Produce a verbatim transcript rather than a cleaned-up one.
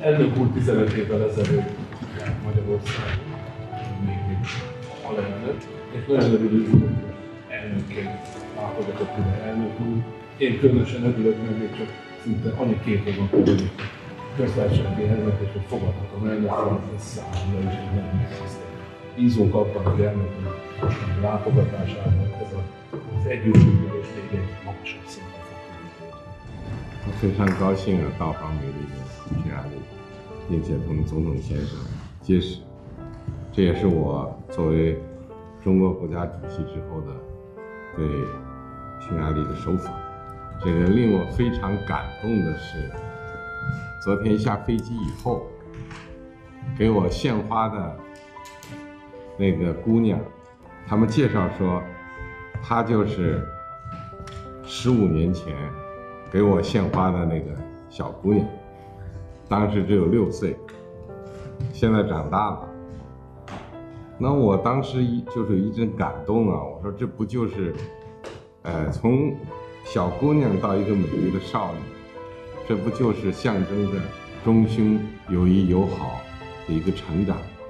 Elnök úr tizenöt évvel ezelőtt járt Magyarország, még még alelnök, és nagyon örülünk, hogy elnökként látogatott ide elnök úr. Én különösen örülök, mert még csak szinte annyi két év van, hogy köztársasági elnök, és hogy fogadhatom elnök úr, ez számomra is egy nagyon tisztelt. Bízunk abban, hogy elnök úr látogatásával ez az együttműködés még egy magasabb szintre fog tudni. 我非常高兴啊，到访美丽的匈牙利，并且同总统先生结识。这也是我作为中国国家主席之后的对匈牙利的首访。这个令我非常感动的是，昨天下飞机以后，给我献花的那个姑娘，他们介绍说，她就是十五年前给我献花的那个小姑娘，当时只有六岁，现在长大了。那我当时一就是一阵感动啊，我说这不就是，呃，从小姑娘到一个美丽的少女，这不就是象征着中匈友谊友好的一个成长？